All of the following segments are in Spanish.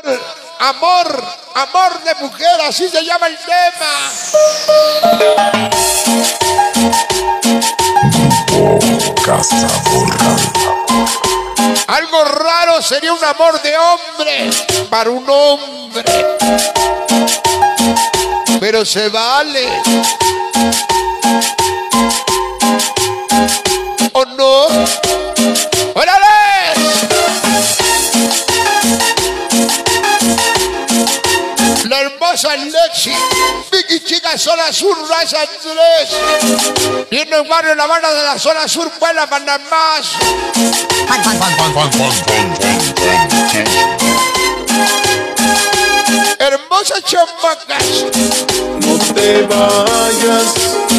amor, amor de mujer, así se llama el tema. Algo raro sería un amor de hombre para un hombre, pero se vale. ¿O no? ¡Órale! La hermosa Lexi, Vicky Chica, zona sur, Raza Andrés. Y en el barrio La Habana de la zona sur, Puebla, Panamá. Hermosas chamacas. No te vayas.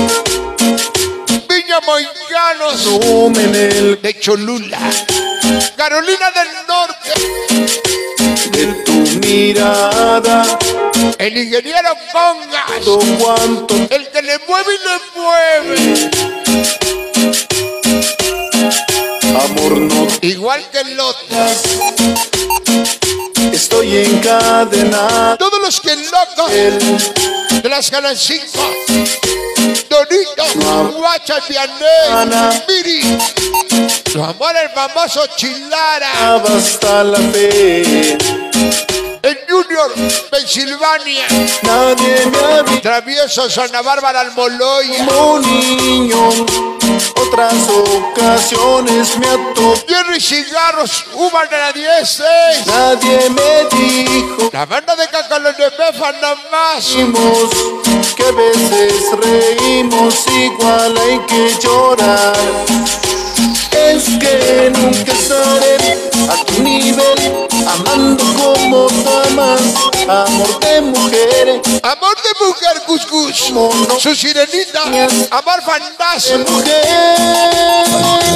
Viña Moicanos, Tómenel de Cholula, Carolina del Norte. de tu mirada. El ingeniero Congas, Todo cuanto el que le mueve y le mueve. amor no Igual que el otro. das. Estoy encadenado. Todos los que locos de las Canal 5, Donito, Guacha, Vianney, Miri, su amor el famoso Chilara, Hasta la fe. el Junior, Pensilvania, Nadie me ha visto Travieso, Santa Bárbara, Almoloya, como un niño. Otras ocasiones me ató. Jerry Cigarros, Uber de la 16, Nadie me dijo la banda de Cacalones de Befa, nada más. que a veces reímos, igual hay que llorar. Es que nunca estaré a tu nivel, amando como tú amas. Amor de mujer, Amor de mujer, Cuscus, mono su sirenita, amor de fantasma. mujer.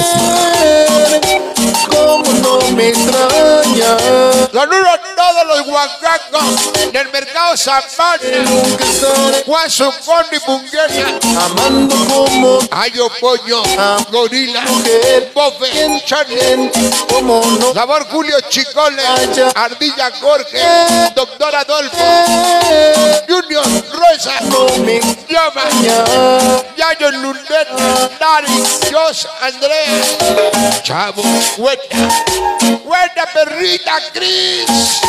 Como no me extraña. Saludos a todos los huacacos del mercado Zapata, Nunca estaré Juan Sucón y Pungueña, amando como Ayo Pollo, Gorila, mujer. Bofe, Charlie, Bien, como no Sabor Julio Chicole, Ardilla Jorge, Doctor Adolfo, Junior, Rosa, no me Llama, extraña. Yayo Lunet, Dari, Jos, Andrea, Chavo, Huerta, Huerta Perrita, Cris,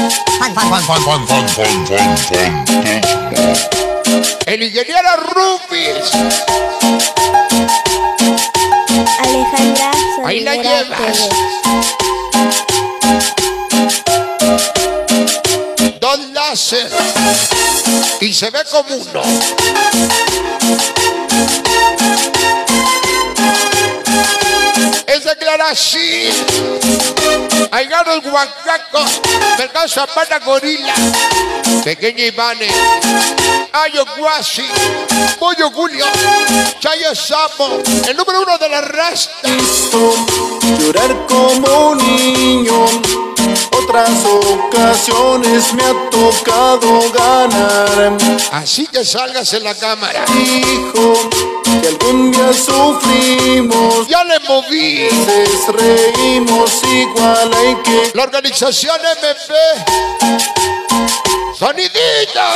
el ingeniero Rufis. Alejandra Ahí la Solidera llevas. Pérez. Don Láser y se ve como uno. Es de Claracín. Ahí gano el Huacaco, Mercado Zapata, Gorila, Pequeña Ivane, Ayo Guasi, Pollo Julio, Chayo Sapo, el número 1 de la rasta. Llorar como un niño. Otras ocasiones me ha tocado ganar. Así que salgas en la cámara. Dijo que algún día sufrimos. Ya le moví. Veces reímos, igual hay que. La organización MP. Sonidito.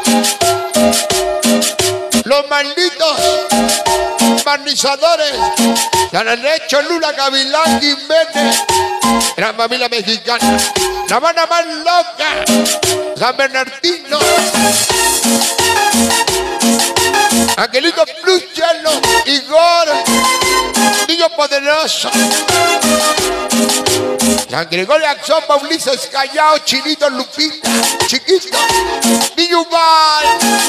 Los malditos barnizadores que han hecho Lula, Gavilán, Jiménez, gran familia mexicana, la banda más loca, San Bernardino, Angelito Plus, Chelo, Igor, Niño Poderoso, San Gregorio Axón, Paulices, Callao, Chinito, Lupita, Chiquito, Niño Mal.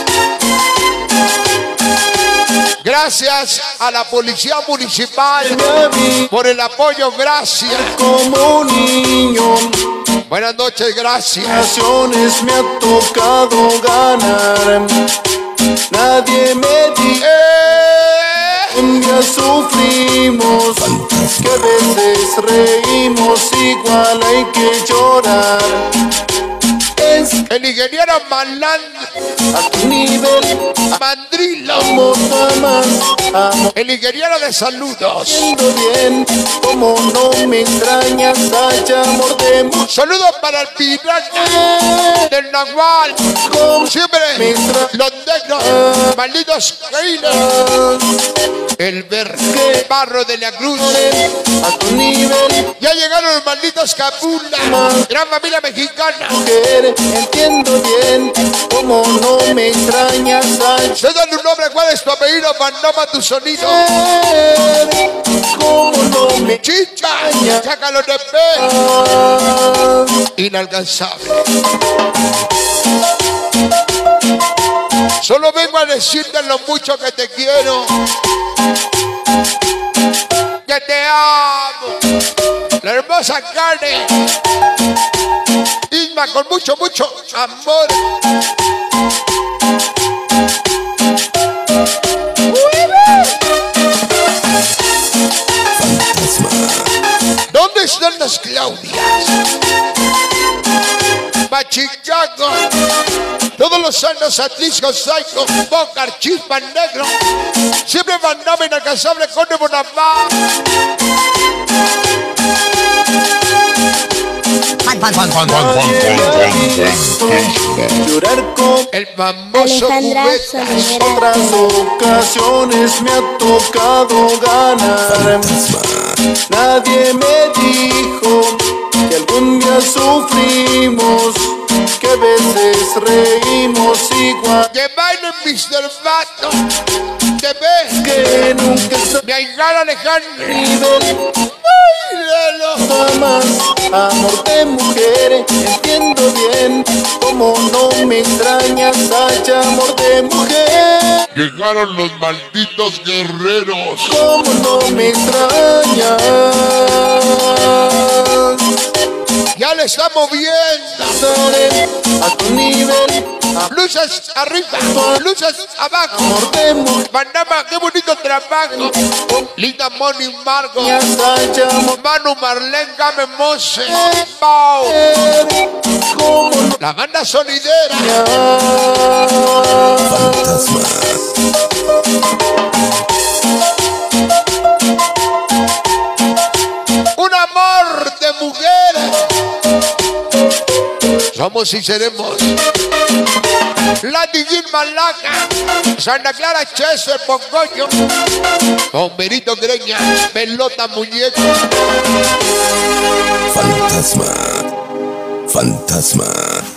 Gracias a la Policía Municipal por el apoyo, gracias. Como un niño. Buenas noches, gracias. Ocasiones me ha tocado ganar. Nadie me dijo. Un día sufrimos, que a veces reímos, igual hay que llorar. Es El ingeniero Malandro. A tu nivel, Mandrilo. como jamás. Amo El ingeniero de saludos. siendo bien, como no me extrañas, hay amor de mujer. Saludos para el pirata del Nahual. Siempre los negros, malditos killers. El verde barro de la cruz. A tu nivel, Ya llegaron los malditos Capula. Gran familia mexicana. mujer, entiendo bien, como no me extrañas, hay Se dan un nombre, ¿cuál es tu apellido? Mandama tu sonido. como no me Chicha, sácalo de pe. Inalcanzable. Solo vengo a decirte lo mucho que te quiero. Que te amo. La hermosa carne. Isma con mucho, mucho amor. ¿Dónde están las Claudias? Machichaco. Todos los santos, Atlisco, Saico, Bocar, Chispa, Negro. Siempre mandaba inalcanzable con Bonamá. llorar con El famoso Alejandra cubeta. Solinera. otras ocasiones me ha tocado ganar. Nadie me dijo que algún día sufrimos, que a veces reímos igual, Que bailen Mr. Vato. Que ve. que nunca se Mi ahijada Alejandra. nivel. Bailalo. Jamás, amor de mujer, entiendo bien, como no me extrañas, hay amor de mujer, Llegaron los malditos guerreros. como no me extrañas. Ya le estamos viendo. Estaré a tu nivel, Luces arriba, luces abajo. amor de mujer, Mandama, qué bonito trabajo. Linda Moni Margo. hay amor Manu Marlene Game Mose. Pau. como no La banda sonidera. Un amor de mujer. Somos y seremos. Latiguín Malaca. Santa Clara Chester Poncoño. Bomberito Greña. Pelota Muñeco. Fantasma. Fantasma.